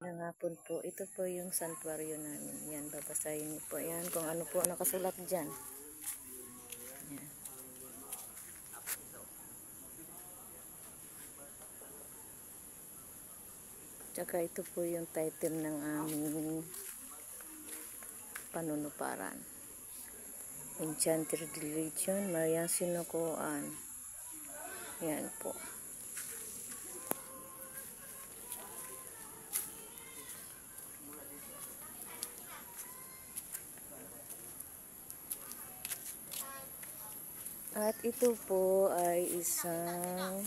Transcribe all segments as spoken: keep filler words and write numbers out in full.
Ng hapon po, ito po yung santuario namin. Yan, babasahin niyo po. Yan, kung ano po nakasulat dyan. Yan. Tsaka ito po yung title ng aming panunuparan. Enchanted Religion, Mariang Sinukuan. Yan po. At ito po ay isang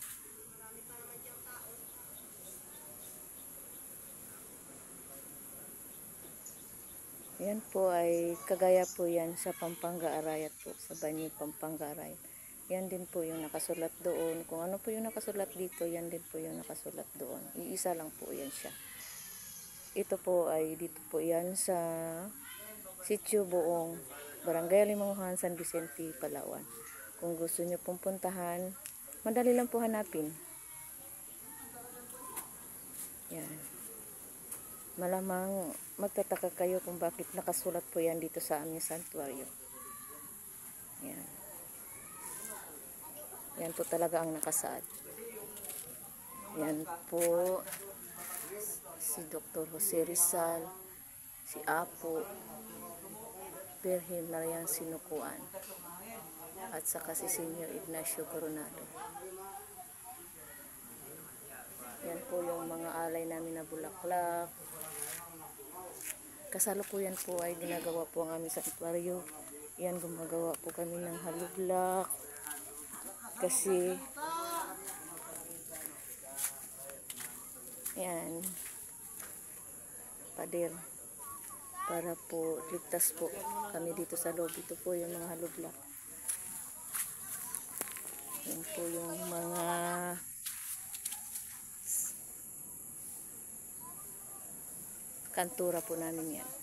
yan po ay kagaya po yan sa Pampanga Arayat po, sa Banyo Pampanga Arayat. Yan din po yung nakasulat doon. Kung ano po yung nakasulat dito, yan din po yung nakasulat doon. Iisa lang po yan siya. Ito po ay dito po yan sa Sitio Buong, Barangay Limanguhan, San Vicente, Palawan. Kung gusto nyo pong puntahan, madali lang po hanapin. Yan. Malamang magtataka kayo kung bakit nakasulat po yan dito sa aming santuario. Yan. Yan po talaga ang nakasaad. Yan po si Doctor Jose Rizal, si Apo, Birhen Mariang Sinukuan, at saka si Senyor Ignacio Coronado. Yan po yung mga alay namin na bulaklak. Kasalukuyan po ay ginagawa po ang aming santuario. Yan, gumagawa po kami ng halublak. Kasi, yan, pader. Para po ligtas po kami dito sa loob. Ito po yung mga halublak. Yan po yung mga kantura po namin yan.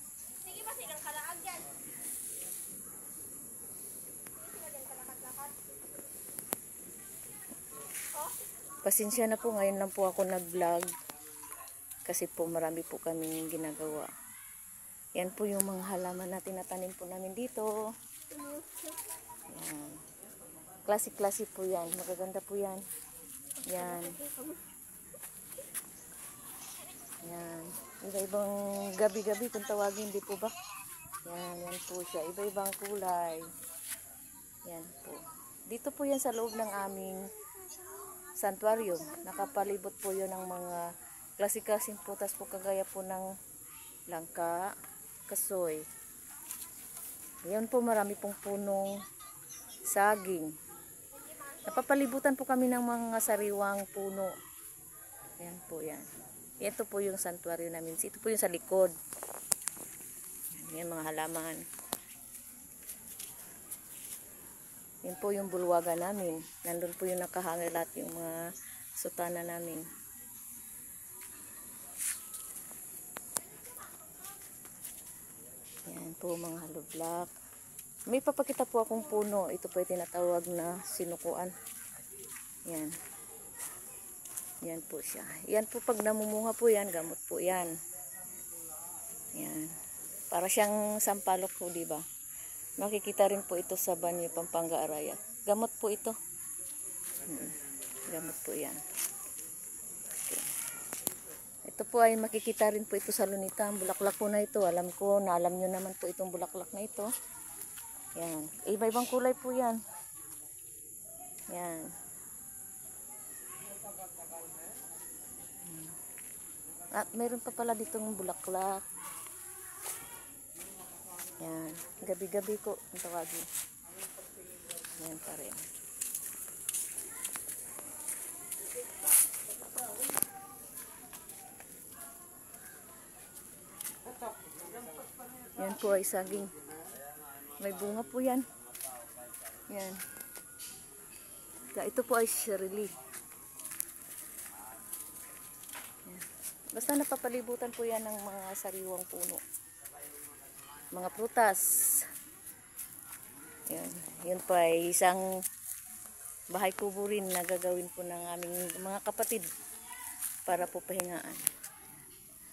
Pasensya na po, ngayon lang po ako nag-vlog kasi po marami po kaming ginagawa. Yan po yung mga halaman na tinatanim po namin dito. Yan. Klase-klase po yan. Magaganda po yan. Yan. Yan. Iba-ibang gabi-gabi kung tawagin, di po ba? Yan. Yan po siya. Iba-ibang kulay. Yan po. Dito po yan sa loob ng aming santuario. Nakapalibot po yun ng mga klase-klaseng putas po kagaya po ng langka, kasoy. Yan po, marami pong punong saging. Napapalibutan po kami ng mga sariwang puno. Yan po yan. Ito po yung santuario namin. Ito po yung sa likod. Yan mga halaman. Yan po yung bulwaga namin. Nandun po yung nakahangil lahat yung mga sutana namin. Yan po mga halublak. May papakita po akong puno. Ito po yung tinatawag na sinukuan. Yan. Yan po siya. Yan po pag namumuha po yan, gamot po yan. Yan. Para siyang sampalok po, diba? Makikita rin po ito sa Banyo Pampanga Arayat. Gamot po ito. Hmm. Gamot po yan. Okay. Ito po ay makikita rin po ito sa lunita. Ang bulaklak po na ito. Alam ko na alam nyo naman po itong bulaklak na ito. Yan. Iba-ibang kulay po yan. Yan. At meron pa pala ditong bulaklak. Yan. Gabi-gabi ko ang tawagin. Yan pa rin. Yan po ay saging. May bunga po yan. Yan. Ito po ay Shirley. Yan. Basta napapalibutan po yan ng mga sariwang puno. Mga prutas. Yan. Yun po ay isang bahay kubo rin na gagawin po ng aming mga kapatid para po pahingaan.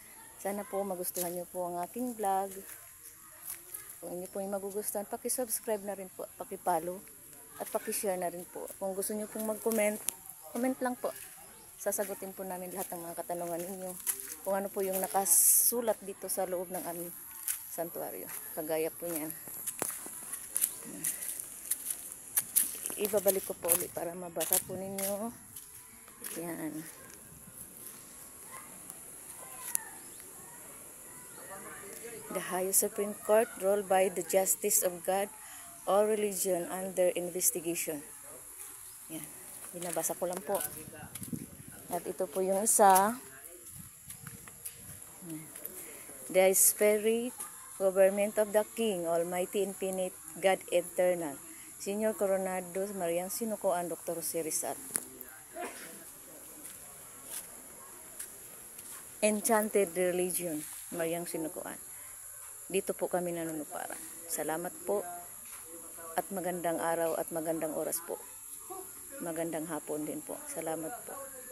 Sana po magustuhan nyo po ang aking vlog. Kung inyo po yung magugustuhan, paki-subscribe na rin po, paki-follow, at paki-share na rin po. Kung gusto nyo pong mag-comment, comment lang po. Sasagutin po namin lahat ng mga katanungan ninyo. Kung ano po yung nakasulat dito sa loob ng aming santuario. Kagaya po niyan. Ibabalik ko po ulit para mabasa po ninyo. Yan. The highest Supreme Court ruled by the justice of God, all religion under investigation. Yan. Binabasa ko lang po. At ito po yung isa. The spirit government of the King, Almighty, Infinite, God Eternal, Señor Coronado, Mariang Sinukoan, Doctor Jose Rizal. Enchanted Religion, Mariang Sinukoan. Dito po kami nanunuparan. Salamat po at magandang araw at magandang oras po. Magandang hapon din po. Salamat po.